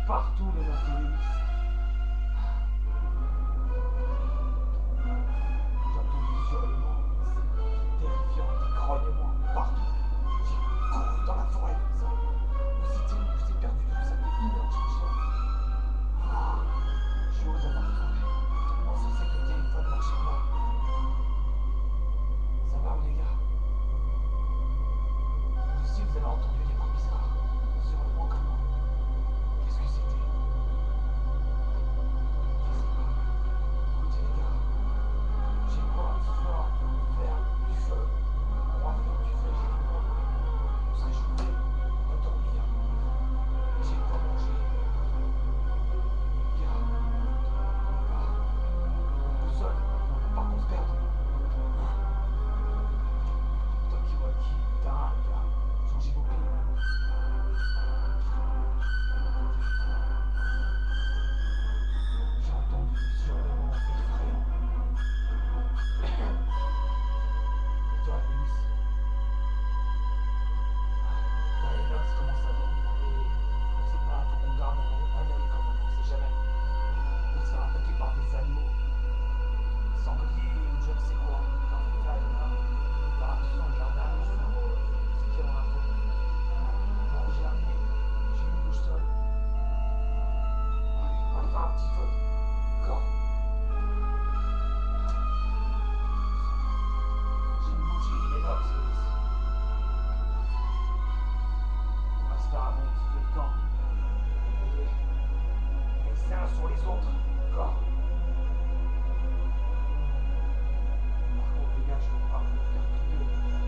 partout les Nassauis. J'ai entendu des hurlements, c'est terrifiant, des grognements partout. J'ai couru dans la forêt comme ça. Où c'était où je t'ai perdu de vue, ça fait 1 heure que je cherche. Ah, je suis aux avoir frappé. Non, ça c'est que le téléphone marchait pas. Ça va où les gars? Vous aussi vous avez entendu des bruits bizarres, des hurlements comme moi. Qu'est-ce que c'était? Je sais pas. Écoutez les gars, j'ai quoi ce soir? Faire du feu. On va faire du feu chez moi. On se réchauffer, on va dormir. Et j'ai quoi manger. Les gars, on part. On boussole, on va pas qu'on se perde. Talkie-walkie, putain les gars, changez vos piles. J'ai entendu des hurlements effrayants. Et toi, Louis? Les Nox commencent à dormir et on sait pas, faut qu'on garde un œil quand même, on sait jamais. On peut se faire attaquer par des animaux, sangliers ou je ne sais quoi. Enfin, faut faire attention au jardin, sur ce qu'il y a dans la forêt. Bon, j'ai amené, j'ai une boussole. Allez, on va faire un petit feu. D'accord? J'ai une bougie, les Nox, Louis. On va se faire un bon petit feu de camp. Et les uns sur les autres. D'accord? Par contre, les gars, je vais pas vous faire prier.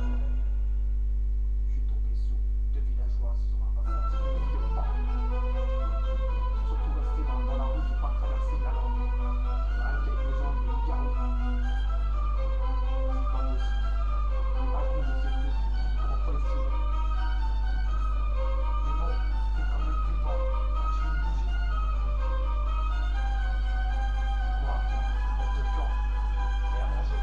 Je suis tombé sur 2 villageois sur un passage évidemment. Surtout rester dans la route, j'ai pas traversé la langue. Avec quelques gens de loups-garous. C'est pas possible. À cause de ces trucs, on va pas essayer. Mais bon, c'est quand même flippant. J'ai une bougie. Quoi? Reste de camp. Et à manger.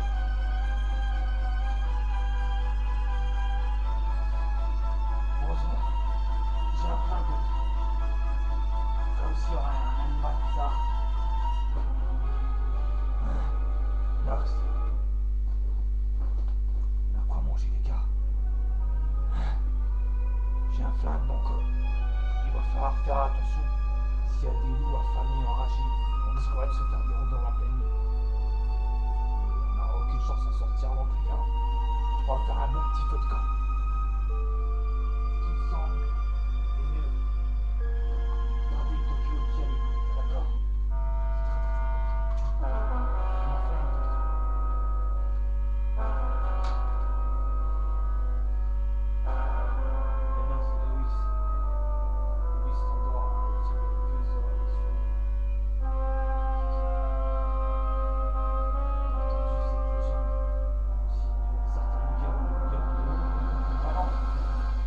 Heureusement, j'ai un flingue. Comme s'il y aurait un animal bizarre. Nox. On a quoi manger, les gars? J'ai un flingue, donc il va falloir faire attention. S'il y a des loups affamés, enragés, on risquerait de se faire des rondeurs en pleine nuit. On n'aura aucune chance d'en sortir non plus, hein. On va faire un bon petit feu de camp. Ce qui me semble le mieux. Gardez Tokyo qui à l'écoute, d'accord? C'est très important. Je m'en fais un peu. Les noms c'est Louis. Louis s'endort, je sais pas quelques heures avec celui. J'ai entendu cette légende aussi de certains loups-garous. Vraiment,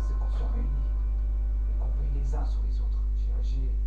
c'est qu'on se réunit et qu'on veille les uns sur les autres. J'ai